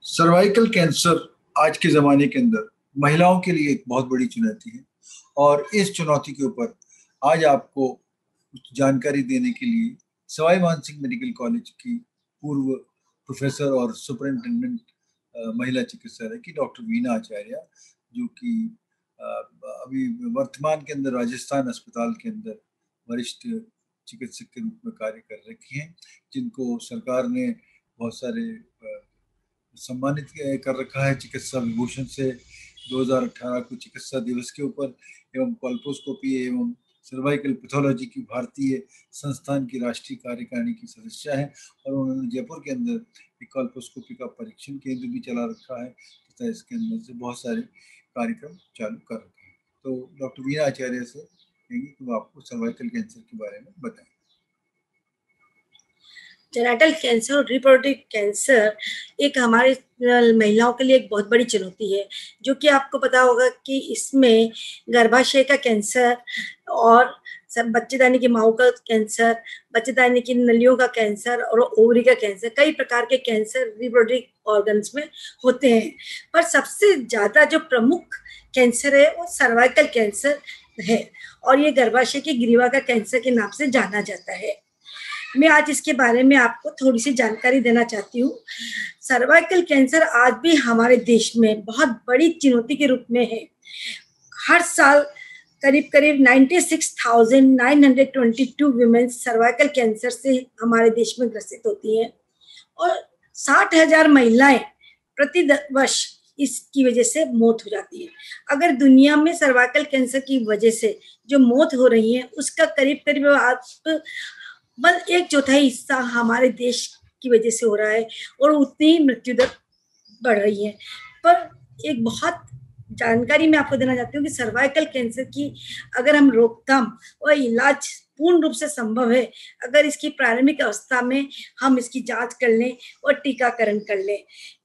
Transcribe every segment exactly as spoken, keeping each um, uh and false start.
Cervical cancer आज के ज़माने के अंदर महिलाओं के लिए एक बहुत बड़ी चुनौती है और इस चुनौती के ऊपर आज आपको कुछ जानकारी देने के लिए सवाई मानसिंह मेडिकल कॉलेज की पूर्व प्रोफेसर और सुपरिंटेंडेंट महिला चिकित्सालय की डॉक्टर वीना आचार्य, जो कि अभी वर्तमान के अंदर राजस्थान अस्पताल के अंदर वरिष्ठ चिकित्सक के रूप में कार्य कर रखी हैं, जिनको सरकार ने बहुत सारे सम्मानित कर रखा है चिकित्सा विभूषण से दो हज़ार अठारह को चिकित्सा दिवस के ऊपर, एवं कॉल्पोस्कोपी एवं सर्वाइकल पैथोलॉजी की भारतीय संस्थान की राष्ट्रीय कार्यकारिणी की सदस्य है और उन्होंने जयपुर के अंदर एक कॉल्पोस्कोपी का परीक्षण केंद्र भी चला रखा है तथा इसके अंदर से बहुत सारे कार्यक्रम चालू कर रखे हैं। तो डॉक्टर वीना आचार्य से कहेंगे कि वो आपको सर्वाइकल कैंसर के बारे में बताएं। जेनेटल कैंसर और रिप्रोडक्टिव कैंसर एक हमारे महिलाओं के लिए एक बहुत बड़ी चुनौती है, जो कि आपको पता होगा कि इसमें गर्भाशय का कैंसर और सब बच्चेदानी की मांव का कैंसर, बच्चेदानी की नलियों का कैंसर और ओवरी का कैंसर, कई प्रकार के कैंसर रिप्रोडक्टिव ऑर्गन्स में होते हैं। पर सबसे ज़्यादा जो प्रमुख कैंसर है वो सर्वाइकल कैंसर है और ये गर्भाशय की ग्रीवा का कैंसर के नाम से जाना जाता है। मैं आज इसके बारे में आपको थोड़ी सी जानकारी देना चाहती हूँ। सर्वाइकल कैंसर आज भी हमारे देश में बहुत बड़ी चुनौती के रूप में है। हर साल करीब करीब छियानवे हज़ार नौ सौ बाईस वुमेन सर्वाइकल कैंसर से हमारे देश में ग्रसित होती हैं और साठ हजार महिलाएं प्रति वर्ष इसकी वजह से मौत हो जाती है। अगर दुनिया में सर्वाइकल कैंसर की वजह से जो मौत हो रही है उसका करीब करीब आप बस एक चौथाई हिस्सा हमारे देश की वजह से हो रहा है और उतनी ही मृत्यु दर बढ़ रही है। पर एक बहुत जानकारी मैं आपको देना चाहती हूँ कि सर्वाइकल कैंसर की अगर हम रोकथाम और इलाज पूर्ण रूप से संभव है अगर इसकी प्रारंभिक अवस्था में हम इसकी जांच कर लें और टीकाकरण कर लें।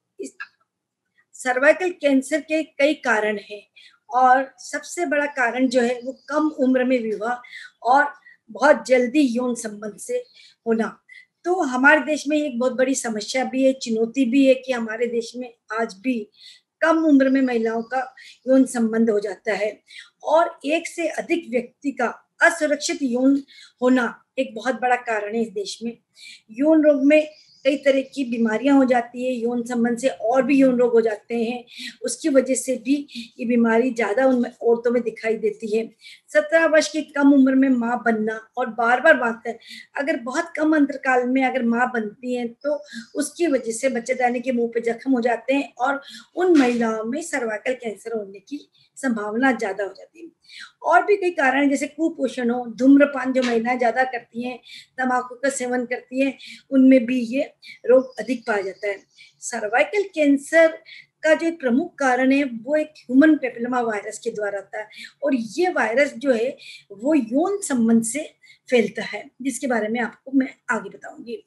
सर्वाइकल कैंसर के कई कारण हैं और सबसे बड़ा कारण जो है वो कम उम्र में विवाह और बहुत जल्दी यौन संबंध से होना। तो हमारे देश में एक बहुत बड़ी समस्या भी है, चुनौती भी है कि हमारे देश में आज भी कम उम्र में महिलाओं का यौन संबंध हो जाता है और एक से अधिक व्यक्ति का असुरक्षित यौन होना एक बहुत बड़ा कारण है इस देश में। यौन रोग में कई तरह की बीमारियां हो जाती है, यौन संबंध से और भी यौन रोग हो जाते हैं, उसकी वजह से भी ये बीमारी ज़्यादा उन औरतों में दिखाई देती है। सत्रह वर्ष की कम उम्र में माँ बनना और बार बार बांधकर अगर बहुत कम अंतरकाल में अगर माँ बनती हैं तो उसकी वजह से बच्चेदानी के मुंह पे जख्म हो जाते हैं और उन महिलाओं में सर्वाइकल कैंसर होने की संभावना ज़्यादा हो जाती है। और भी कई कारण जैसे कुपोषण हो, धूम्रपान जो महिलाएं ज़्यादा करती हैं, तंबाकू का सेवन करती हैं, उनमें भी ये रोग अधिक पाया जाता है। सर्वाइकल कैंसर का जो एक प्रमुख कारण है वो एक ह्यूमन पेपिलोमा वायरस के द्वारा आता है और ये वायरस जो है वो यौन संबंध से फैलता है, जिसके बारे में आपको मैं आगे बताऊंगी।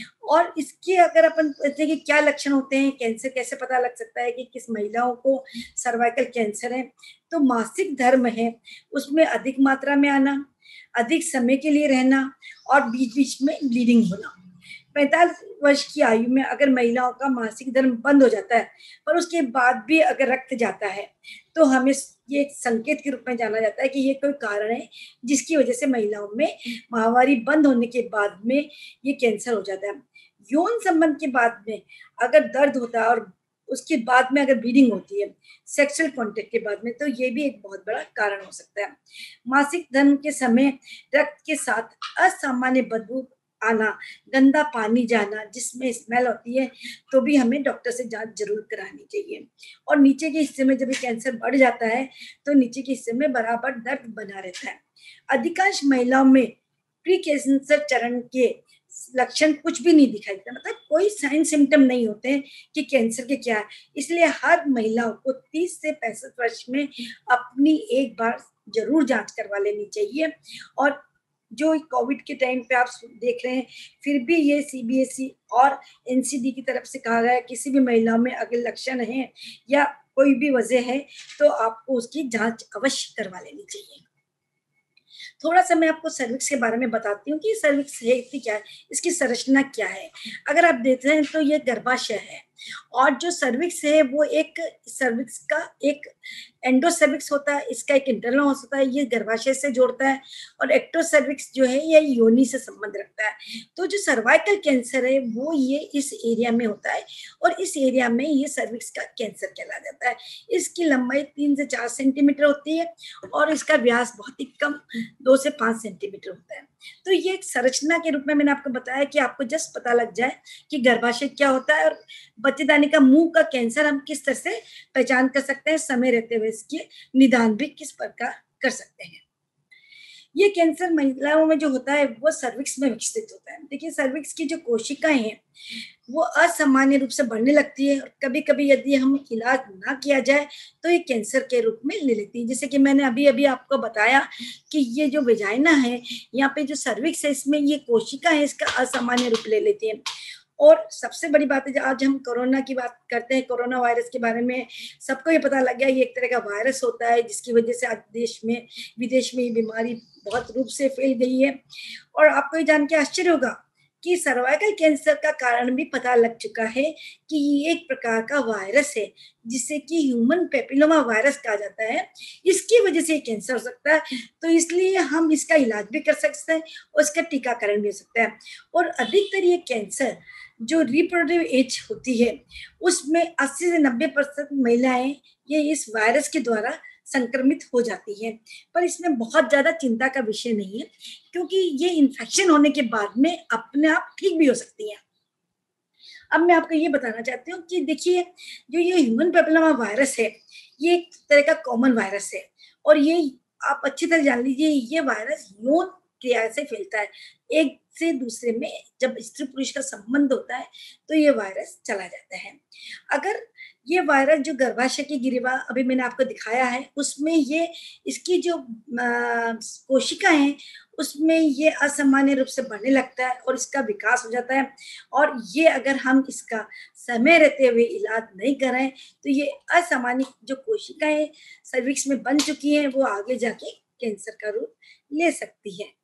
और इसके अगर अपन कहते हैं कि क्या लक्षण होते हैं, कैंसर कैसे पता लग सकता है कि किस महिलाओं को सर्वाइकल कैंसर है, तो मासिक धर्म है उसमें अधिक मात्रा में आना, अधिक समय के लिए रहना और बीच बीच में ब्लीडिंग होना। पैंतालीस वर्ष की आयु में अगर महिलाओं का मासिक धर्म बंद हो जाता है पर उसके बाद भी अगर रक्त जाता है तो हमें ये एक संकेत के रूप में जाना जाता है कि ये कोई कारण है जिसकी वजह से महिलाओं में माहवारी बंद होने के बाद में ये कैंसर हो जाता है। यौन संबंध के बाद में अगर दर्द होता है और उसके बाद में अगर ब्लीडिंग होती है सेक्सुअल कॉन्टेक्ट के बाद में, तो ये भी एक बहुत बड़ा कारण हो सकता है। मासिक धर्म के समय रक्त के साथ असामान्य बदबू आना, गंदा पानी जाना जिसमें स्मेल होती है, तो भी हमें डॉक्टर से जांच जरूर करानी चाहिए। और नीचे के हिस्से में जब कैंसर बढ़ जाता है तो नीचे के हिस्से में बराबर दर्द बना रहता है। अधिकांश महिलाओं में प्री कैंसर चरण के लक्षण कुछ भी नहीं दिखाई देता, मतलब कोई साइन सिम्टम नहीं होते हैं कि कैंसर के क्या है। इसलिए हर महिलाओं को तीस से पैंसठ वर्ष में अपनी एक बार जरूर जांच करवा लेनी चाहिए। और जो कोविड के टाइम पे आप देख रहे हैं फिर भी ये सीबीएसई और एनसीडी की तरफ से कहा गया है किसी भी महिला में अगर लक्षण है या कोई भी वजह है तो आपको उसकी जांच अवश्य करवा लेनी चाहिए। थोड़ा सा मैं आपको सर्विक्स के बारे में बताती हूँ कि सर्विक्स है क्या है, इसकी संरचना क्या है। अगर आप देखते हैं तो ये गर्भाशय है और जो सर्विक्स है वो एक सर्विक्स का एक एंडोसर्विक्स होता है, इसका एक इंटरनल होता है, ये गर्भाशय से जोड़ता है, और एक्टोसर्विक्स जो है ये योनि से संबंध रखता है। तो जो सर्वाइकल कैंसर है वो ये इस एरिया में होता है, और इस एरिया में ये सर्विक्स का कैंसर कहला जाता है। इसकी लंबाई तीन से चार सेंटीमीटर होती है और इसका व्यास बहुत ही कम दो से पांच सेंटीमीटर होता है। तो ये एक संरचना के रूप में मैंने आपको बताया कि आपको जस्ट पता लग जाए कि गर्भाशय क्या होता है और बच्चेदानी का मुंह का कैंसर हम किस तरह से पहचान कर सकते हैं, समय रहते हुए इसके निदान भी किस प्रकार कर सकते हैं। ये कैंसर महिलाओं में जो होता है वो सर्विक्स में विकसित होता है। देखिए, सर्विक्स की जो कोशिकाएं हैं वो असामान्य रूप से बढ़ने लगती है, और कभी कभी यदि हम इलाज ना किया जाए तो ये कैंसर के रूप में ले लेती है। जैसे कि मैंने अभी अभी आपको बताया कि ये जो वेजाइना है, यहाँ पे जो सर्विक्स है, इसमें ये कोशिका है, इसका असामान्य रूप ले लेती है। और सबसे बड़ी बात है, आज हम कोरोना की बात करते हैं, कोरोना वायरस के बारे में सबको ये पता लग गया ये एक तरह का वायरस होता है जिसकी वजह से आज देश में विदेश में ये बीमारी बहुत रूप से फैल गई है। और आपको ये जान के आश्चर्य होगा कि सर्वाइकल कैंसर का कारण भी पता लग चुका है कि ये एक प्रकार का वायरस है जिसे कि ह्यूमन पेपिलोमा वायरस कहा जाता है। इसकी वजह से कैंसर हो सकता है, तो इसलिए हम इसका इलाज भी कर सकते हैं और इसका टीकाकरण भी हो सकता है। और अधिकतर ये कैंसर जो रिप्रोडक्टिव एज होती है उसमें अस्सी से नब्बे परसेंट महिलाएं ये इस वायरस के द्वारा संक्रमित हो जाती है। पर इसमें बहुत ज्यादा चिंता का विषय नहीं है, क्योंकि ये इन्फेक्शन होने के बाद में अपने आप ठीक भी हो सकती है। अब मैं आपको ये बताना चाहती हूँ कि देखिए, जो ये ह्यूमन पेपिलोमा वायरस है ये एक तरह का कॉमन वायरस है, और ये आप अच्छी तरह जान लीजिए ये वायरस यौन क्रिया से फैलता है। एक से दूसरे में जब स्त्री पुरुष का संबंध होता है तो ये वायरस चला जाता है। अगर ये वायरस जो गर्भाशय की गिरिवा अभी मैंने आपको दिखाया है उसमें ये इसकी जो कोशिका है उसमें ये असामान्य रूप से बढ़ने लगता है और इसका विकास हो जाता है। और ये अगर हम इसका समय रहते हुए इलाज नहीं करें तो ये असामान्य जो कोशिकाएं सर्विक्स में बन चुकी हैं वो आगे जाके कैंसर का रूप ले सकती है।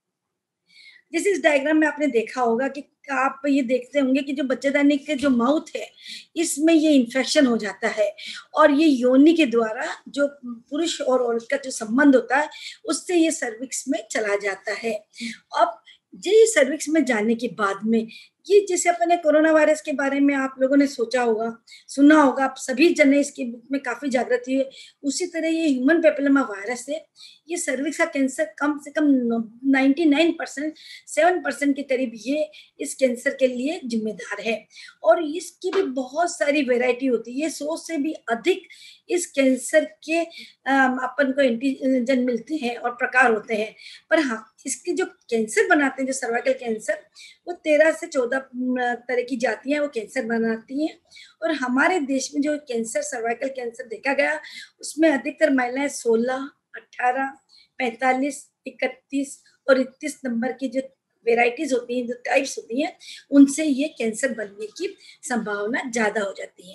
जैसे इस डायग्राम में आपने देखा होगा कि आप ये देखते होंगे कि जो बच्चेदानी के जो माउथ है इसमें ये इन्फेक्शन हो जाता है, और ये योनि के द्वारा जो पुरुष और औरत का जो संबंध होता है उससे ये सर्विक्स में चला जाता है। अब ये सर्विक्स में जाने के बाद में ये जैसे अपने कोरोना वायरस के बारे में आप लोगों ने सोचा होगा, सुना होगा, आप सभी जने इसके में काफी जागृति है, उसी तरह ये ह्यूमन पेपिलोमा वायरस है। ये सर्विक्स का कैंसर कम से कम निन्यानवे परसेंट सात परसेंट के करीब ये इस कैंसर के लिए जिम्मेदार है, और इसकी भी बहुत सारी वैरायटी होती है। सौ से भी अधिक इस कैंसर के अपन को एंटीजन मिलते हैं और प्रकार होते हैं। पर हाँ, इसके जो कैंसर बनाते हैं जो सर्वाइकल कैंसर वो तेरह से चौदह तरह की जातियां वो कैंसर बनाती हैं, और हमारे देश में जो कैंसर सर्वाइकल कैंसर देखा गया उसमें अधिकतर महिलाएं सोलह, अठारह, पैंतालीस, इकतीस और इकतीस नंबर की जो वेराइटीज होती हैं, जो टाइप्स होती हैं, उनसे ये कैंसर बनने की संभावना ज्यादा हो जाती है।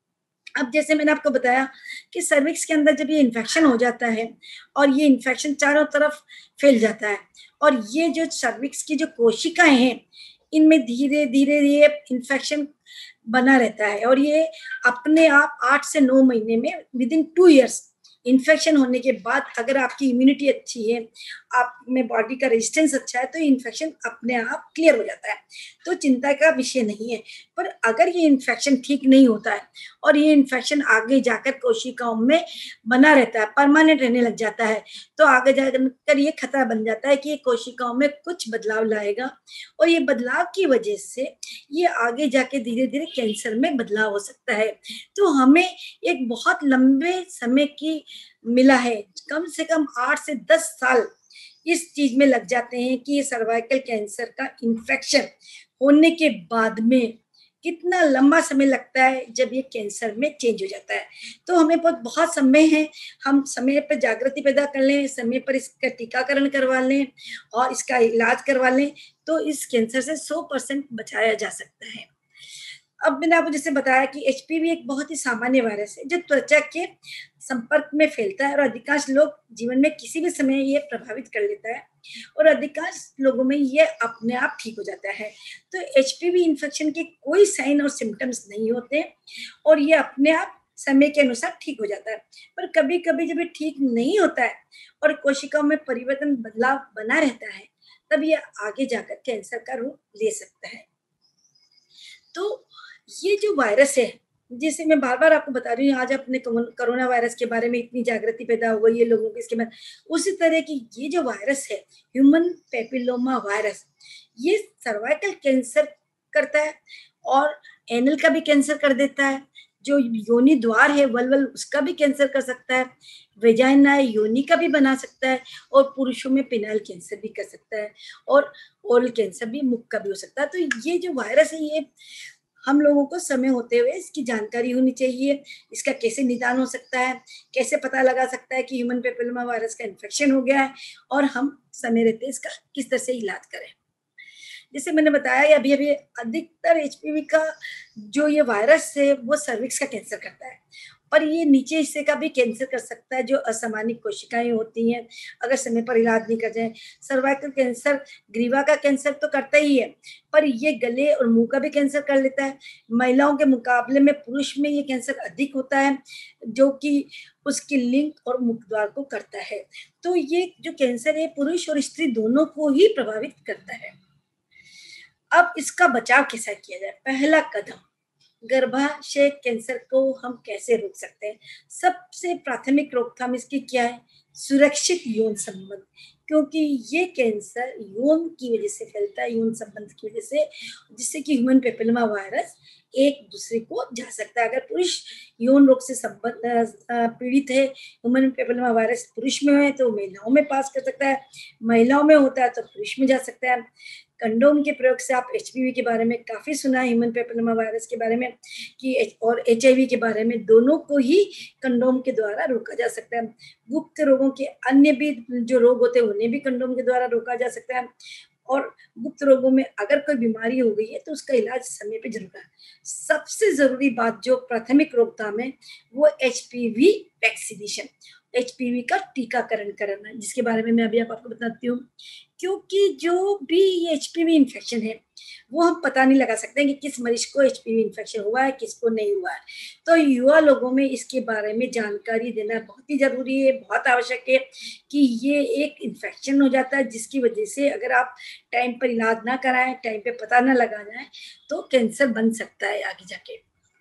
अब जैसे मैंने आपको बताया कि सर्विक्स के अंदर जब ये इन्फेक्शन हो जाता है और ये इन्फेक्शन चारों तरफ फैल जाता है, और ये जो सर्विक्स की जो कोशिकाएं हैं इनमें धीरे धीरे ये इन्फेक्शन बना रहता है, और ये अपने आप आठ से नौ महीने में within two years infection होने के बाद अगर आपकी इम्यूनिटी अच्छी है, आप में बॉडी का रेजिस्टेंस अच्छा है, तो इन्फेक्शन अपने आप क्लियर हो जाता है, तो चिंता का विषय नहीं है। पर अगर ये इन्फेक्शन ठीक नहीं होता है और ये इन्फेक्शन आगे जाकर कोशिकाओं में बना रहता है, परमानेंट रहने लग जाता है, तो आगे जाकर ये खतरा बन जाता है कि ये कोशिकाओं में कुछ बदलाव लाएगा, और ये बदलाव की वजह से ये आगे जाके धीरे धीरे कैंसर में बदलाव हो सकता है। तो हमें एक बहुत लंबे समय की मिला है, कम से कम आठ से दस साल इस चीज में लग जाते हैं कि ये सर्वाइकल कैंसर का इन्फेक्शन होने के बाद में कितना लंबा समय लगता है जब ये कैंसर में चेंज हो जाता है। तो हमें बहुत बहुत समय है, हम समय पर जागृति पैदा कर लें, समय पर इसका टीकाकरण करवा लें और इसका इलाज करवा लें, तो इस कैंसर से सौ परसेंट बचाया जा सकता है। अब मैंने आपको जैसे बताया कि एचपीवी एक बहुत ही सामान्य वायरस है जो त्वचा के संपर्क में फैलता है और अधिकांश लोग जीवन में किसी भी समय ये प्रभावित कर लेता है। और अधिकांश लोगों में ये अपने आप ठीक हो जाता है। तो एचपीवी इन्फेक्शन के कोई साइन और सिम्टम्स नहीं होते और ये अपने आप समय के अनुसार ठीक हो जाता है। पर कभी-कभी जब ये ठीक नहीं होता है और कोशिकाओं में परिवर्तन बदलाव बना रहता है, तब ये आगे जाकर कैंसर का रूप ले सकता है। तो ये जो वायरस है, जैसे मैं बार-बार आपको बता रही हूँ, आज अपने कोरोना वायरस के बारे में इतनी जागृति पैदा हो गई है लोगों को इसके बारे, उसी तरह की ये जो वायरस है, ह्यूमन पैपिलोमा वायरस, ये सर्वाइकल कैंसर करता है और एनल का भी कैंसर कर देता है। जो योनि द्वार है, वल्वल, उसका भी कैंसर कर सकता है। वेजाइना योनि का भी बना सकता है और पुरुषों में पेनाइल कैंसर भी कर सकता है और ओरल कैंसर भी, मुख का भी हो सकता है। तो ये जो वायरस है, ये हम लोगों को समय होते हुए इसकी जानकारी होनी चाहिए। इसका कैसे निदान हो सकता है, कैसे पता लगा सकता है कि ह्यूमन पैपिलोमा वायरस का इन्फेक्शन हो गया है और हम समय रहते इसका किस तरह से इलाज करें। जैसे मैंने बताया अभी अभी अधिकतर एचपीवी का जो ये वायरस है वो सर्विक्स का कैंसर करता है, पर ये नीचे हिस्से का भी कैंसर कर सकता है जो असामान्य कोशिकाएं होती हैं अगर समय पर इलाज नहीं कर जाए। सर्वाइकल कैंसर ग्रीवा का कैंसर तो करता ही है, पर ये गले और मुंह का भी कैंसर कर लेता है। महिलाओं के मुकाबले में पुरुष में ये कैंसर अधिक होता है, जो कि उसकी लिंग और मुख द्वार को करता है। तो ये जो कैंसर है पुरुष और स्त्री दोनों को ही प्रभावित करता है। अब इसका बचाव कैसा किया जाए? पहला कदम, गर्भाशय कैंसर को हम कैसे रोक सकते हैं? सबसे प्राथमिक रोकथाम इसकी क्या है? सुरक्षित यौन संबंध, क्योंकि ये कैंसर यौन की वजह से फैलता है, यौन संबंध की वजह से, जिससे कि ह्यूमन पैपिलोमा वायरस एक दूसरे को जा सकता है। अगर पुरुष यौन रोग से संबंध पीड़ित है, ह्यूमन पैपिलोमा वायरस पुरुष में है तो महिलाओं में पास कर सकता है, महिलाओं में होता है तो पुरुष में जा सकता है। कंडोम के प्रयोग से आप एचपीवी के बारे में काफी सुना है, ह्यूमन पैपिलोमा वायरस के बारे में कि और एचआईवी के बारे में, दोनों को ही कंडोम के द्वारा रोका जा सकता है। गुप्त रोगों के अन्य भी जो रोग होते हैं उन्हें भी कंडोम के द्वारा रोका जा सकता है और गुप्त रोगों में अगर कोई बीमारी हो गई है तो उसका इलाज समय पे जरूर है। सबसे जरूरी बात जो प्राथमिक रोकथाम है वो एचपीवी वैक्सीनेशन, एचपीवी का टीकाकरण कराना, जिसके बारे में मैं अभी आप आपको बताती हूँ। क्योंकि जो भी ये एचपीवी इन्फेक्शन है वो हम पता नहीं लगा सकते हैं कि किस मरीज को एचपीवी इन्फेक्शन हुआ है, किसको नहीं हुआ है। तो युवा लोगों में इसके बारे में जानकारी देना बहुत ही जरूरी है, बहुत आवश्यक है कि ये एक इन्फेक्शन हो जाता है जिसकी वजह से अगर आप टाइम पर इलाज ना कराएं, टाइम पे पता ना लगा जाए तो कैंसर बन सकता है आगे जाके।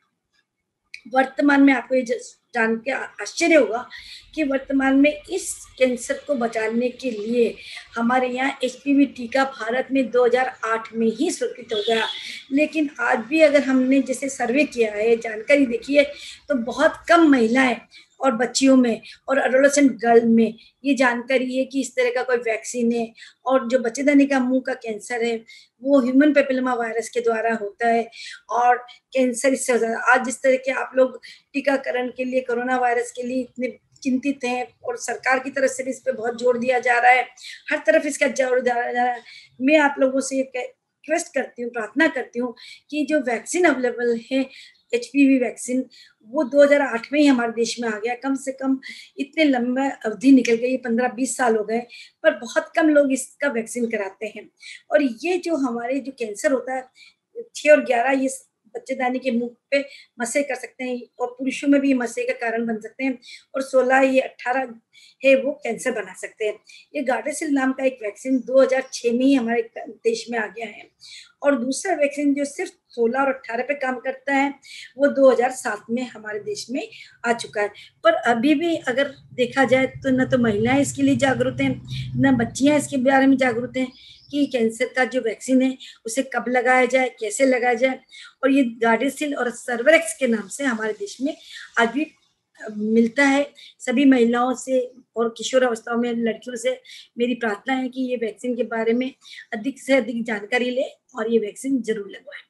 वर्तमान में आपको ये जान के आश्चर्य होगा कि वर्तमान में इस कैंसर को बचाने के लिए हमारे यहाँ एचपीवी टीका भारत में दो हज़ार आठ में ही स्वीकृत हो गया, लेकिन आज भी अगर हमने जैसे सर्वे किया है, जानकारी देखी है, तो बहुत कम महिलाएं और बच्चियों में और एडोलेसेंट गर्ल में ये जानकारी है कि इस तरह का कोई वैक्सीन है। और जो बच्चेदानी का मुंह का कैंसर है वो ह्यूमन पैपिलोमा वायरस के द्वारा होता है और कैंसर इससे हो जाता है। आज जिस तरह के आप लोग टीकाकरण के लिए, कोरोना वायरस के लिए इतने चिंतित हैं और सरकार की तरफ से भी इस पर बहुत जोर दिया जा रहा है, हर तरफ इसका जोर दिया जा रहा है। मैं आप लोगों से रिक्वेस्ट करती हूँ, प्रार्थना करती हूँ कि जो वैक्सीन अवेलेबल है एचपीवी वैक्सीन, वो दो हज़ार आठ में ही हमारे देश में आ गया। कम से कम इतने लंबा अवधि निकल गई, पंद्रह बीस साल हो गए, पर बहुत कम लोग इसका वैक्सीन कराते हैं। और ये जो हमारे जो कैंसर होता है, छह और ग्यारह ये बच्चेदानी के मुंह पे मसे कर सकते हैं और पुरुषों में भी मसे का कारण बन सकते हैं, और सोलह ये अठारह है वो कैंसर बना सकते हैं। ये गार्डेसिल नाम का एक वैक्सीन दो हज़ार छह में ही हमारे देश में आ गया है, और दूसरा वैक्सीन जो सिर्फ सोलह और अठारह पे काम करता है वो दो हज़ार सात में हमारे देश में आ चुका है। पर अभी भी अगर देखा जाए तो न तो महिलाएं इसके लिए जागरूक हैं, न बच्चियां इसके बारे में जागरूक हैं कि कैंसर का जो वैक्सीन है उसे कब लगाया जाए, कैसे लगाया जाए। और ये गार्डेसिल और सर्वरेक्स के नाम से हमारे देश में आज भी मिलता है। सभी महिलाओं से और किशोर अवस्थाओं में लड़कियों से मेरी प्रार्थना है कि ये वैक्सीन के बारे में अधिक से अधिक जानकारी ले और ये वैक्सीन जरूर लगवाएं।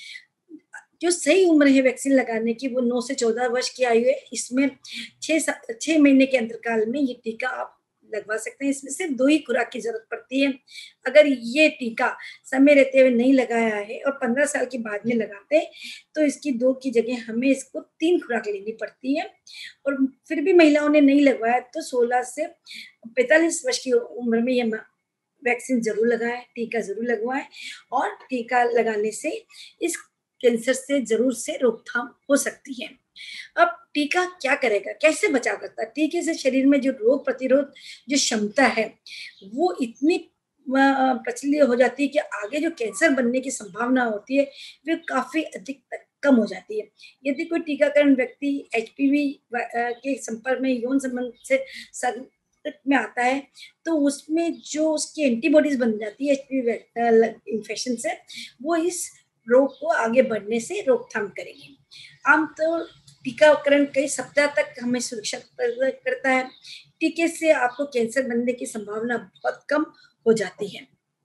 जो सही उम्र है वैक्सीन लगाने की वो नौ से चौदह वर्ष की आयु है। इसमें छह छह महीने के अंतराल में ये टीका आप लगवा सकते हैं। इसमें सिर्फ दो ही खुराक की जरूरत पड़ती है। अगर ये टीका समय रहते हुए नहीं लगाया है और पंद्रह साल के बाद में लगाते हैं तो इसकी दो की जगह हमें इसको तीन खुराक लेनी पड़ती है। और फिर भी महिलाओं ने नहीं लगवाया तो सोलह से पैंतालीस वर्ष की उम्र में ये वैक्सीन जरूर लगाएं, टीका जरूर लगवाएं और टीका लगाने से इस कैंसर से जरूर से रोकथाम हो सकती है। अब टीका क्या करेगा, कैसे बचाव करता है? टीके से शरीर में जो रोग प्रतिरोध जो क्षमता है वो इतनी प्रचलित हो जाती है कि आगे जो कैंसर बनने की संभावना होती है वो काफी अधिक तक कम हो जाती है। यदि कोई टीकाकरण व्यक्ति एचपीवी के संपर्क में यौन संबंध से संपर्क में आता है तो उसमें जो उसकी एंटीबॉडीज बन जाती है एचपीवी इन्फेक्शन से, वो इस रोग को आगे बढ़ने से रोकथाम करेगी। आमतौर टीकाकरण कई सप्ताह तक हमें सुरक्षा करता है। टीके से आपको कैंसर बनने की संभावना बहुत कम हो जाती है।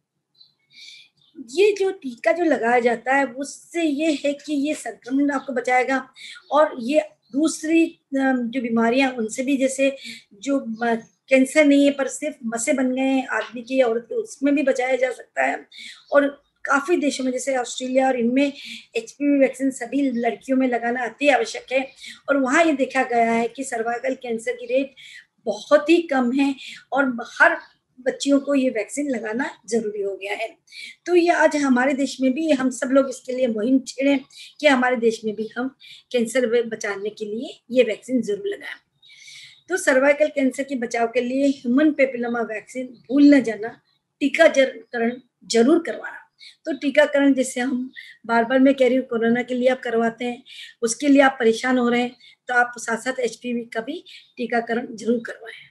ये जो टीका जो लगाया जाता है उससे ये है कि ये संक्रमण आपको बचाएगा और ये दूसरी जो बीमारियां उनसे भी, जैसे जो कैंसर नहीं है पर सिर्फ मसे बन गए हैं आदमी की या औरत के, उसमें भी बचाया जा सकता है। और काफी देशों में जैसे ऑस्ट्रेलिया और इनमें एचपीवी वैक्सीन सभी लड़कियों में लगाना अति आवश्यक है और वहाँ ये देखा गया है कि सर्वाइकल कैंसर की रेट बहुत ही कम है और हर बच्चियों को ये वैक्सीन लगाना जरूरी हो गया है। तो ये आज हमारे देश में भी हम सब लोग इसके लिए मुहिम छेड़ें कि हमारे देश में भी हम कैंसर बचाने के लिए ये वैक्सीन जरूर लगाएं। तो सर्वाइकल कैंसर के बचाव के लिए ह्यूमन पेपिलोमा वैक्सीन भूल न जाना, टीकाकरण जरूर करवाना। तो टीकाकरण जैसे हम बार बार मैं कह रही हूँ कोरोना के लिए आप करवाते हैं, उसके लिए आप परेशान हो रहे हैं तो आप साथ साथ एचपीवी का भी टीकाकरण जरूर करवाएं।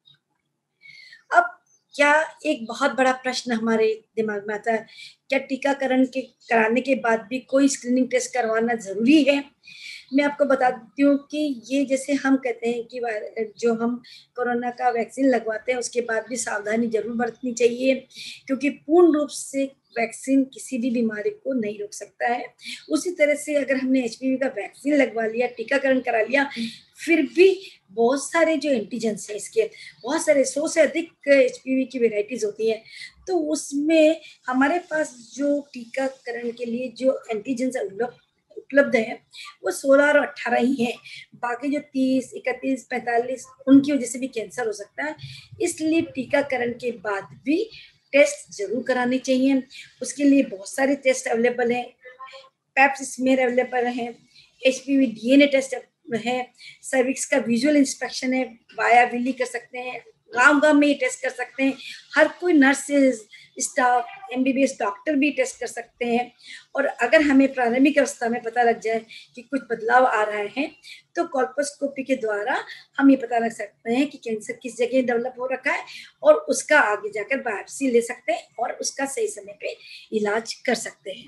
अब क्या एक बहुत बड़ा प्रश्न हमारे दिमाग में आता है, क्या टीकाकरण के कराने के बाद भी कोई स्क्रीनिंग टेस्ट करवाना जरूरी है? मैं आपको बताती हूँ कि ये जैसे हम कहते हैं कि जो हम कोरोना का वैक्सीन लगवाते हैं उसके बाद भी सावधानी जरूर बरतनी चाहिए, क्योंकि पूर्ण रूप से वैक्सीन किसी भी बीमारी को नहीं रोक सकता है। उसी तरह से अगर हमने एचपीवी का वैक्सीन लगवा लिया, टीकाकरण करा लिया, फिर भी बहुत सारे जो एंटीजेंस है इसके बहुत सारे सौ से अधिक एचपीवी की वेराइटीज होती हैं, तो उसमें हमारे पास जो टीकाकरण के लिए जो एंटीजेंस उपलब्ध है वो सोलह और अट्ठारह ही हैं। बाकी जो तीस, इकतीस, पैंतालीस उनकी वजह से भी कैंसर हो सकता है। इसलिए टीकाकरण के बाद भी टेस्ट जरूर कराने चाहिए। उसके लिए बहुत सारे टेस्ट अवेलेबल हैं, पैप स्मीयर अवेलेबल है, एचपीवी डीएनए टेस्ट है, सर्विक्स का विजुअल इंस्पेक्शन है, वाया विली कर सकते हैं, गांव गांव में ये टेस्ट कर सकते हैं। हर कोई नर्सेज स्टाफ, एमबीबीएस डॉक्टर भी टेस्ट कर सकते हैं। और अगर हमें प्रारंभिक अवस्था में पता लग जाए कि कुछ बदलाव आ रहा है तो कोल्पोस्कोपी के द्वारा हम ये पता लग सकते हैं कि कैंसर किस जगह डेवलप हो रखा है और उसका आगे जाकर बायोप्सी ले सकते हैं और उसका सही समय पे इलाज कर सकते हैं।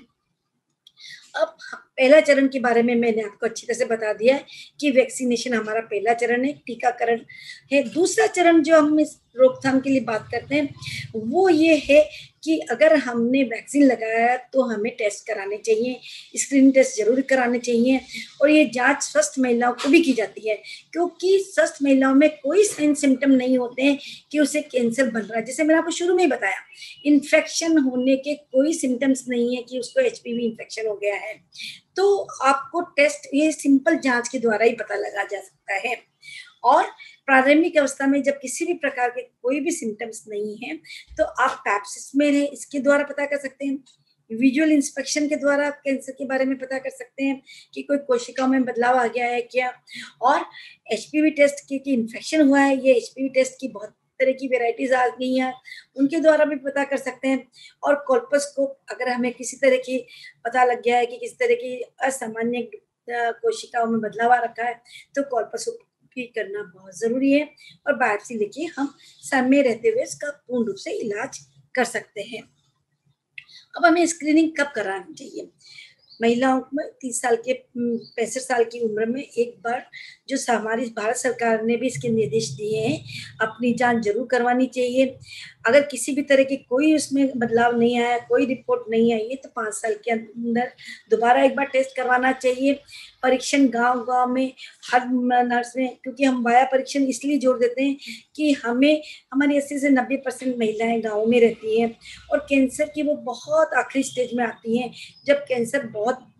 अब पहला चरण के बारे में मैंने आपको अच्छी तरह से बता दिया है कि वैक्सीनेशन हमारा पहला चरण है, टीकाकरण है। दूसरा चरण जो हम इस रोकथाम के लिए बात करते हैं वो ये है कि अगर हमने वैक्सीन लगाया तो हमें टेस्ट कराने चाहिए, स्क्रीनिंग टेस्ट जरूर कराने चाहिए। और ये जांच स्वस्थ महिलाओं को भी की जाती है, क्योंकि स्वस्थ महिलाओं में कोई साइन सिम्टम नहीं होते हैं कि उसे कैंसर बन रहा है। जैसे मैंने आपको शुरू में ही बताया, इन्फेक्शन होने के कोई सिम्टम्स नहीं है कि उसको एचपीवी इन्फेक्शन हो गया है। तो आपको टेस्ट ये सिंपल जांच के द्वारा ही पता लगा जा सकता है। और प्रारंभिक अवस्था में जब किसी भी प्रकार के कोई भी सिम्टम्स नहीं है तो आप पैप स्मीयर है इसके द्वारा पता कर सकते हैं, विजुअल इंस्पेक्शन के द्वारा आप कैंसर के बारे में पता कर सकते हैं कि कोई कोशिकाओं में बदलाव आ गया है क्या, और एचपीवी टेस्ट की इन्फेक्शन हुआ है, ये एचपीवी टेस्ट की बहुत तरह की वेराइटीज आ गई हैं, उनके द्वारा भी पता कर सकते हैं। और कोल्पोस्कोप, अगर हमें किसी तरह की पता लग गया है कि किसी तरह की असामान्य कोशिकाओं में बदलाव आ रखा है तो कोल्पोस्कोप करना बहुत जरूरी है और बायोप्सी लेके हम समय रहते हुए इसका पूर्ण रूप से इलाज कर सकते हैं। अब हमें स्क्रीनिंग कब करानी चाहिए? महिलाओं में तीस साल के पैंसठ साल की उम्र में एक बार, जो हमारी भारत सरकार ने भी इसके निर्देश दिए हैं, अपनी जांच जरूर करवानी चाहिए। अगर किसी भी तरह की कोई उसमें बदलाव नहीं आया, कोई रिपोर्ट नहीं आई है तो पाँच साल के अंदर दोबारा एक बार टेस्ट करवाना चाहिए। परीक्षण गांव गांव में हर नर्स में, क्योंकि हम वाया परीक्षण इसलिए जोड़ देते हैं कि हमें हमारी अस्सी से नब्बे परसेंट महिलाएं गाँव में रहती हैं और कैंसर की वो बहुत आखिरी स्टेज में आती हैं जब कैंसर बहुत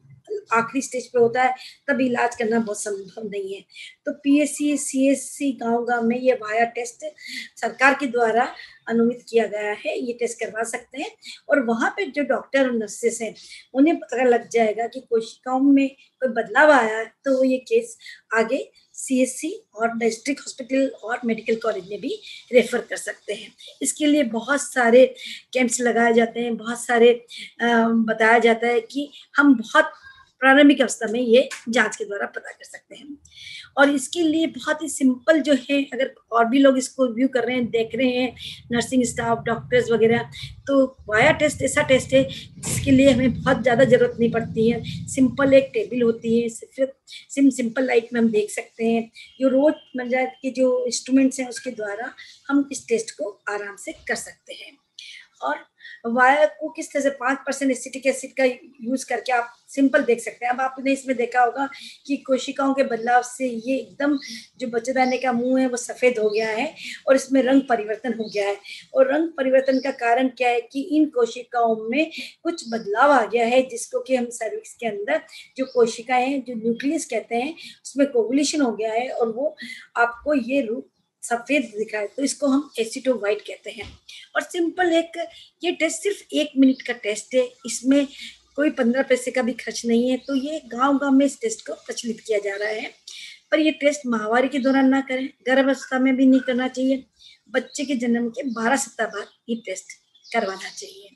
आखिरी स्टेज पे होता है तब इलाज करना बहुत संभव नहीं है। तो पीएससी, सीएससी गाँव-गाँव में ये वाया टेस्ट सरकार के द्वारा अनुमित किया गया है, ये टेस्ट करवा सकते हैं और वहाँ पे जो डॉक्टर और नर्सेस हैं, उन्हें पता लग जाएगा कि कोशिकाओं में कोई बदलाव आया है, तो वो ये केस आगे सीएससी और डिस्ट्रिक्ट हॉस्पिटल और मेडिकल कॉलेज में भी रेफर कर सकते हैं। इसके लिए बहुत सारे कैंप्स लगाए जाते हैं, बहुत सारे अ, बताया जाता है कि हम बहुत प्रारंभिक अवस्था में ये जाँच के द्वारा पता कर सकते हैं। और इसके लिए बहुत ही सिंपल जो है, अगर और भी लोग इसको व्यू कर रहे हैं, देख रहे हैं, नर्सिंग स्टाफ, डॉक्टर्स वगैरह, तो वाया टेस्ट ऐसा टेस्ट है जिसके लिए हमें बहुत ज़्यादा ज़रूरत नहीं पड़ती है। सिंपल एक टेबल होती है, सिर्फ सिम सिंपल लाइट में हम देख सकते हैं। जो रोज़मर्रा के जो इंस्ट्रूमेंट्स हैं उसके द्वारा हम इस टेस्ट को आराम से कर सकते हैं। और वाया को किस तरह से पाँच परसेंट एसिटिक एसिड का यूज़ करके आप सिंपल देख सकते हैं। अब आपने इसमें देखा होगा कि कोशिकाओं के बदलाव से ये एकदम जो बच्चेदानी का मुँह है वो सफ़ेद हो गया है और इसमें रंग परिवर्तन हो गया है। और रंग परिवर्तन का कारण क्या है कि इन कोशिकाओं में कुछ बदलाव आ गया है, जिसको कि हम सर्विक्स के अंदर जो कोशिकाएँ हैं, जो न्यूक्लियस कहते हैं, उसमें कोगुलेशन हो गया है और वो आपको ये रूप सफ़ेद दिख रहा है, तो इसको हम एसिटो वाइट कहते हैं। और सिंपल एक ये टेस्ट सिर्फ एक मिनट का टेस्ट है, इसमें कोई पंद्रह पैसे का भी खर्च नहीं है, तो ये गाँव-गाँव में इस टेस्ट को प्रचलित किया जा रहा है। पर ये टेस्ट माहवारी के दौरान ना करें, गर्भावस्था में भी नहीं करना चाहिए, बच्चे के जन्म के बारह सप्ताह बाद ये टेस्ट करवाना चाहिए।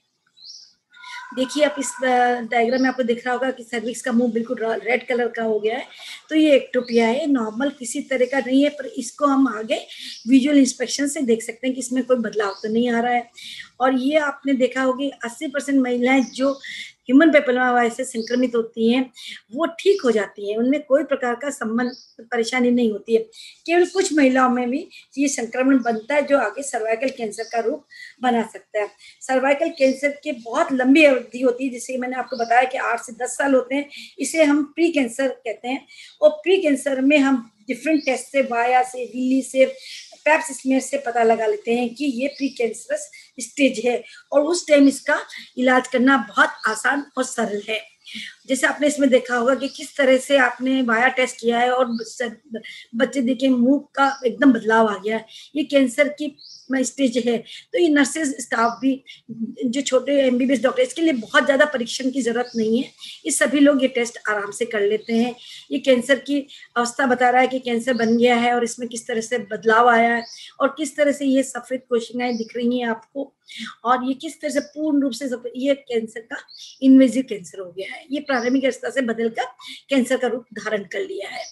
देखिए आप इस डायग्राम में आपको दिख रहा होगा कि सर्विक्स का मुंह बिल्कुल रेड कलर का हो गया है, तो ये एक्टोपिया है, नॉर्मल किसी तरह का नहीं है, पर इसको हम आगे विजुअल इंस्पेक्शन से देख सकते हैं कि इसमें कोई बदलाव तो नहीं आ रहा है। और ये आपने देखा होगा अस्सी परसेंट महिलाएं जो ह्यूमन पेपिलोमा वायरस से संक्रमित होती हैं, वो ठीक हो जाती हैं, उनमें कोई प्रकार का संबंध परेशानी नहीं होती है। केवल कुछ महिलाओं में भी ये संक्रमण बनता है जो आगे सर्वाइकल कैंसर का रूप बना सकता है। सर्वाइकल कैंसर की बहुत लंबी अवधि होती है, जैसे मैंने आपको बताया कि आठ से दस साल होते हैं, इसे हम प्री कैंसर कहते हैं। और प्री कैंसर में हम डिफरेंट टेस्ट से, वाया से, वीली से, पैप स्मीयर से पता लगा लेते हैं कि ये प्री कैंसरस स्टेज है और उस टाइम इसका इलाज करना बहुत आसान और सरल है। जैसे आपने इसमें देखा होगा कि किस तरह से आपने वाया टेस्ट किया है और बच्चे देखे मुंह का एकदम बदलाव आ गया है, ये कैंसर की स्टेज है। तो ये नर्सेज स्टाफ भी, जो छोटे एमबीबीएस डॉक्टर, इसके लिए बहुत ज़्यादा परीक्षण की ज़रूरत नहीं है, ये सभी लोग ये टेस्ट आराम से कर लेते हैं। ये कैंसर की अवस्था बता रहा है कि कैंसर बन गया है और इसमें किस तरह से बदलाव आया है और किस तरह से ये सफ़ेद कोशिकाएं दिख रही हैं आपको, और ये किस तरह से पूर्ण रूप से ये कैंसर का इन्वेजिव कैंसर हो गया है, ये प्रारंभिक अवस्था से बदलकर कैंसर का रूप धारण कर लिया है।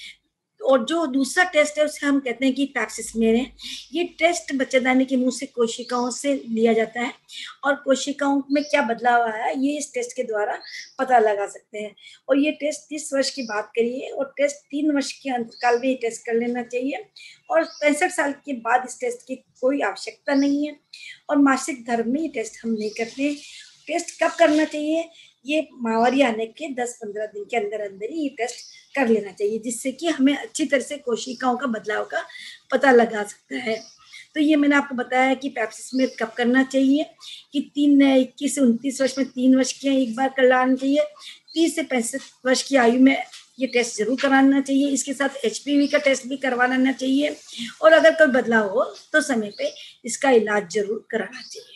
और जो दूसरा टेस्ट है उसे हम कहते हैं कि पैप स्मीयर है। ये टेस्ट बच्चेदानी के मुंह से कोशिकाओं से लिया जाता है और कोशिकाओं में क्या बदलाव आया है ये इस टेस्ट के द्वारा पता लगा सकते हैं। और ये टेस्ट तीस वर्ष की बात करिए और टेस्ट तीन वर्ष के अंतराल में ये टेस्ट कर लेना चाहिए और पैंसठ साल के बाद इस टेस्ट की कोई आवश्यकता नहीं है। और मासिक धर्म में ये टेस्ट हम नहीं करते। टेस्ट कब करना चाहिए? ये माहवारी आने के दस पंद्रह दिन के अंदर अंदर ही ये टेस्ट कर लेना चाहिए, जिससे कि हमें अच्छी तरह से कोशिकाओं का बदलाव का पता लगा सकता है। तो ये मैंने आपको बताया कि पैप स्मीयर कब करना चाहिए कि तीन इक्कीस से उनतीस वर्ष में तीन वर्ष के एक बार करवाना चाहिए। तीस से पैंसठ वर्ष की आयु में ये टेस्ट जरूर कराना चाहिए। इसके साथ एचपीवी का टेस्ट भी करवाना चाहिए और अगर कोई बदलाव हो तो समय पे इसका इलाज जरूर कराना चाहिए।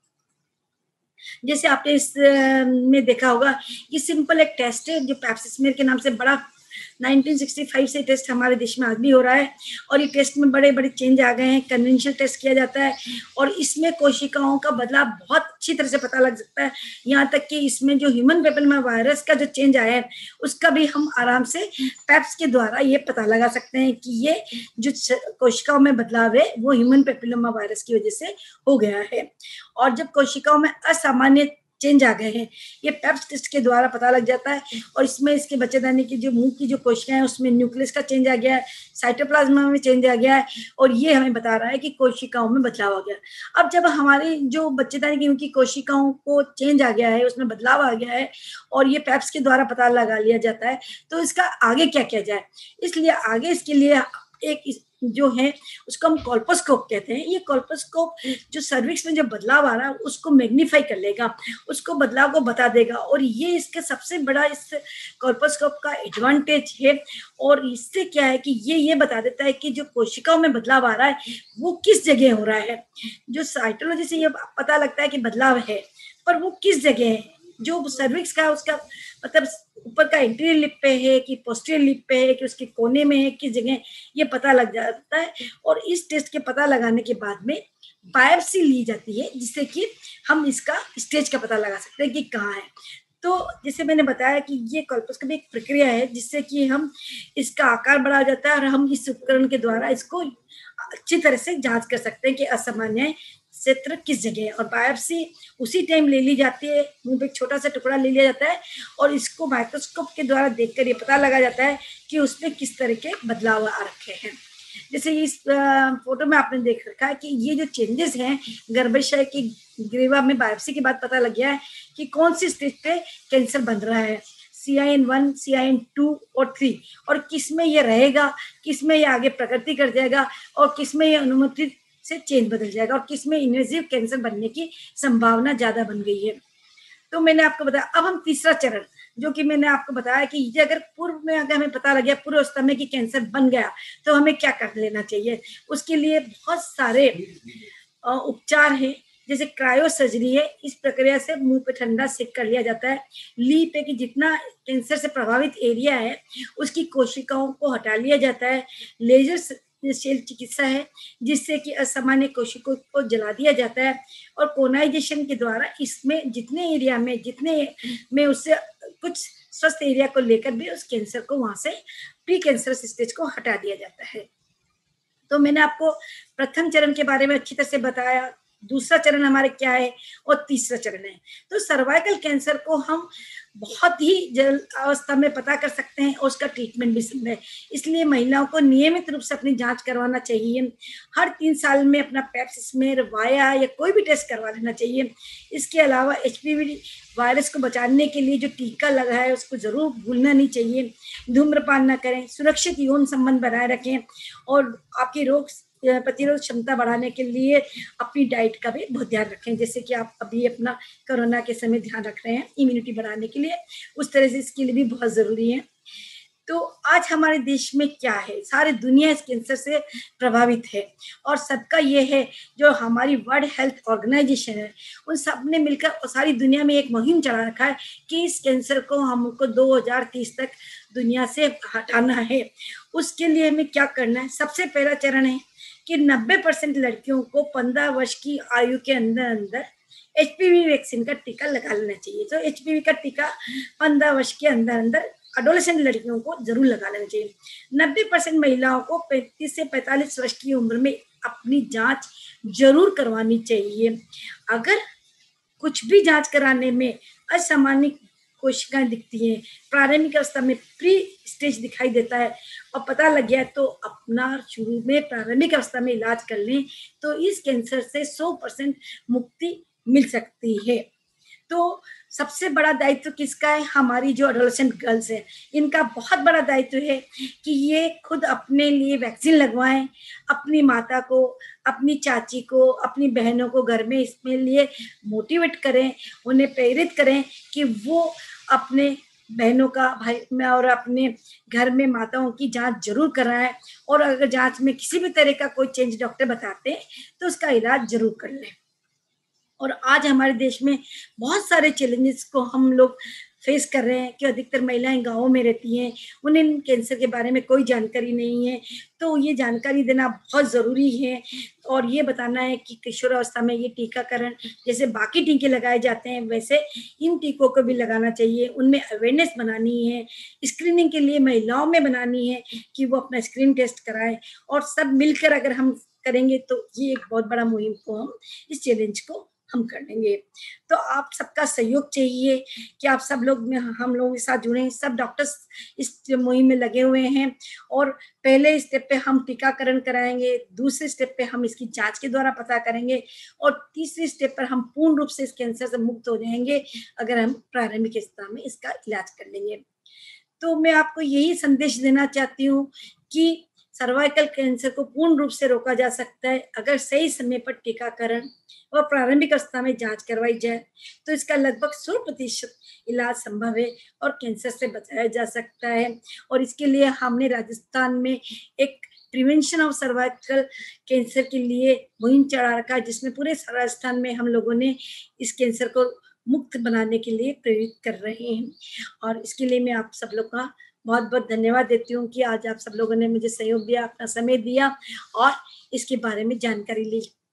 जैसे आपने इस में देखा होगा ये सिंपल एक टेस्ट है जो पैप स्मीयर के नाम से बड़ा उन्नीस सौ पैंसठ से टेस्ट हमारे देश में आज भी हो रहा है और ये टेस्ट में बड़े बड़े चेंज आ गए हैं। कन्वेंशनल टेस्ट किया जाता है और इसमें कोशिकाओं का बदलाव बहुत अच्छी तरह से पता लग सकता है। यहाँ तक कि इसमें जो ह्यूमन पेपिलोमा वायरस का जो चेंज आया है उसका भी हम आराम से पैप्स के द्वारा ये पता लगा सकते हैं कि ये जो कोशिकाओं में बदलाव है वो ह्यूमन पेपिलोमा वायरस की वजह से हो गया है। और जब कोशिकाओं में असामान्य चेंज आ गए हैं ये पैप्स टेस्ट के द्वारा पता लग जाता है और इसमें इसके बच्चेदानी की जो मुंह की जो कोशिकाएं हैं उसमें न्यूक्लियस का चेंज आ गया है, साइटोप्लाज्मा में चेंज आ गया है और ये हमें बता रहा है कि कोशिकाओं में बदलाव आ गया। अब जब हमारी जो बच्चेदानी की उनकी कोशिकाओं को चेंज आ गया है, उसमें बदलाव आ गया है और ये पैप्स के द्वारा पता लगा लिया जाता है, तो इसका आगे क्या किया जाए? इसलिए आगे इसके लिए एक जो है उसको हम कोल्पोस्कोप कहते हैं। ये कोल्पोस्कोप जो सर्विक्स में जो बदलाव आ रहा है उसको मैग्नीफाई कर लेगा, उसको बदलाव को बता देगा, और ये इसके सबसे बड़ा इस कोल्पोस्कोप का एडवांटेज है। और इससे क्या है कि ये ये बता देता है कि जो कोशिकाओं में बदलाव आ रहा है वो किस जगह हो रहा है। जो साइटोलॉजी से ये पता लगता है कि बदलाव है, पर वो किस जगह है। जो सर्विक्स का उसका मतलब ऊपर का इंटीरियर लिप पे है कि पोस्टीरियर लिप पे है कि उसके कोने में है, किस जगह, ये पता लग जाता है। और इस टेस्ट के पता लगाने के बाद में बायोप्सी ली जाती है, जिससे कि हम इसका स्टेज का पता लगा सकते हैं कि कहाँ है। तो जैसे मैंने बताया कि ये कोल्पोस्कोपी एक प्रक्रिया है जिससे कि हम इसका आकार बढ़ा जाता है और हम इस उपकरण के द्वारा इसको अच्छी तरह से जांच कर सकते हैं कि असामान्य क्षेत्र किस जगह है। और बायोप्सी उसी टाइम ले ली जाती है, मुंह पे एक छोटा सा टुकड़ा ले लिया जाता है और इसको माइक्रोस्कोप के द्वारा देखकर ये पता लगा जाता है कि उसमें किस तरह के बदलाव आ रखे हैं। जैसे इस फोटो में आपने देख रखा है कि ये जो चेंजेस हैं गर्भाशय की ग्रीवा में बायोप्सी के बाद पता लग गया है कि कौन सी स्टेज पे कैंसर बन रहा है, C I N one, C I N two और थ्री, और किस में ये रहेगा, किस में ये आगे प्रगति कर जाएगा और किस में ये अनुमति से चेंज बदल जाएगा और किस में इन्वेजिव कैंसर बनने की संभावना ज्यादा बन गई है। तो मैंने आपको बताया। अब हम तीसरा चरण, जो कि मैंने आपको बताया कि ये अगर पूर्व में अगर हमें पता लग गया पूर्व अवस्था में कि कैंसर बन गया तो हमें क्या कर लेना चाहिए। उसके लिए बहुत सारे उपचार हैं, जैसे क्रायो सर्जरी है। इस प्रक्रिया से मुंह पे ठंडा सेक कर लिया जाता है। ली पे कि जितना कैंसर से प्रभावित एरिया है उसकी कोशिकाओं को हटा लिया जाता है। लेजर शेल चिकित्सा है जिससे कि असामान्य कोशिकाओं को जला दिया जाता है। और कोनाइजेशन के द्वारा इसमें जितने एरिया में जितने में उससे कुछ स्वस्थ एरिया को लेकर भी उस कैंसर को वहां से प्री कैंसर स्टेज को हटा दिया जाता है। तो मैंने आपको प्रथम चरण के बारे में अच्छी तरह से बताया, दूसरा चरण हमारे क्या है और तीसरा चरण है। तो सर्वाइकल कैंसर को हम बहुत ही जल्द अवस्था में पता कर सकते हैं और उसका ट्रीटमेंट भी संभव है। इसलिए महिलाओं को नियमित रूप से अपनी जांच करवाना चाहिए। हर तीन साल में अपना पैप स्मेयर, वाया या कोई भी टेस्ट करवा लेना चाहिए। इसके अलावा एच पी वी वायरस को बचाने के लिए जो टीका लगा है उसको जरूर भूलना नहीं चाहिए। धूम्रपान न करें, सुरक्षित यौन संबंध बनाए रखें और आपकी रोग प्रतिरोध क्षमता बढ़ाने के लिए अपनी डाइट का भी बहुत ध्यान रखें। जैसे कि आप अभी अपना कोरोना के समय ध्यान रख रहे हैं इम्यूनिटी बढ़ाने के लिए, उस तरह से इसके लिए भी बहुत जरूरी है। तो आज हमारे देश में क्या है, सारी दुनिया इस कैंसर से प्रभावित है और सबका ये है, जो हमारी वर्ल्ड हेल्थ ऑर्गेनाइजेशन है उन सब ने मिलकर सारी दुनिया में एक मुहिम चला रखा है कि इस कैंसर को हमको दो हज़ार तीस तक दुनिया से हटाना है। उसके लिए हमें क्या करना है, सबसे पहला चरण है कि नब्बे परसेंट लड़कियों को पंद्रह वर्ष की आयु के अंदर अंदर एच पी वी वैक्सीन का टीका लगा लेना चाहिए। तो एच पी वी का टीका पंद्रह वर्ष के अंदर अंदर एडोलेसेंट लड़कियों को जरूर लगा लेना चाहिए। नब्बे परसेंट महिलाओं को पैंतीस से पैंतालीस वर्ष की उम्र में अपनी जांच जरूर करवानी चाहिए। अगर कुछ भी जांच कराने में असामान्य कोशिकाएं दिखती हैं, प्रारंभिक अवस्था में प्री स्टेज दिखाई देता है और पता लग गया तो अपना शुरू में प्रारंभिक अवस्था में इलाज कर लें तो इस कैंसर से सौ परसेंट मुक्ति मिल सकती है। तो सबसे बड़ा दायित्व किसका है, हमारी जो एडोलेसेंट गर्ल्स है इनका बहुत बड़ा दायित्व है कि ये खुद अपने लिए वैक्सीन लगवाएं, अपनी माता को, अपनी चाची को, अपनी बहनों को घर में इसमें लिए मोटिवेट करें, उन्हें प्रेरित करें कि वो अपने बहनों का भाई में और अपने घर में माताओं की जांच जरूर कराएं और अगर जांच में किसी भी तरह का कोई चेंज डॉक्टर बताते हैं तो उसका इलाज जरूर कर लें। और आज हमारे देश में बहुत सारे चैलेंजेस को हम लोग फेस कर रहे हैं कि अधिकतर महिलाएं गाँव में रहती हैं, उन्हें कैंसर के बारे में कोई जानकारी नहीं है। तो ये जानकारी देना बहुत ज़रूरी है और ये बताना है कि किशोरावस्था में ये टीकाकरण जैसे बाकी टीके लगाए जाते हैं वैसे इन टीकों को भी लगाना चाहिए। उनमें अवेयरनेस बनानी है, स्क्रीनिंग के लिए महिलाओं में बनानी है कि वो अपना स्क्रीन टेस्ट कराएं और सब मिलकर अगर हम करेंगे तो ये एक बहुत बड़ा मुहिम को हम इस चैलेंज को हम कर लेंगे। तो आप सबका सहयोग चाहिए कि आप सब लोग हम लोगों के साथ जुड़े। सब डॉक्टर्स इस मुहिम में लगे हुए हैं और पहले स्टेप पे हम टीकाकरण कराएंगे, दूसरे स्टेप पे हम इसकी जांच के द्वारा पता करेंगे और तीसरे स्टेप पर हम पूर्ण रूप से इस कैंसर से मुक्त हो जाएंगे अगर हम प्रारंभिक अवस्था में इसका इलाज कर लेंगे। तो मैं आपको यही संदेश देना चाहती हूँ कि सर्वाइकल कैंसर को पूर्ण रूप से रोका जा सकता है अगर सही समय पर टीकाकरण और प्रारंभिक अवस्था में जांच करवाई जाए तो इसका लगभग सौ प्रतिशत इलाज संभव है और कैंसर से बचाया जा सकता है। और इसके लिए हमने राजस्थान में एक प्रिवेंशन ऑफ सर्वाइकल कैंसर के लिए मुहिम चला रखा है, जिसमें पूरे राजस्थान में हम लोगों ने इस कैंसर को मुक्त बनाने के लिए प्रेरित कर रहे हैं। और इसके लिए मैं आप सब लोग का बहुत बहुत धन्यवाद देती हूँ कि आज आप सब लोगों ने मुझे सहयोग दिया, अपना समय दिया और इसके बारे में जानकारी ली।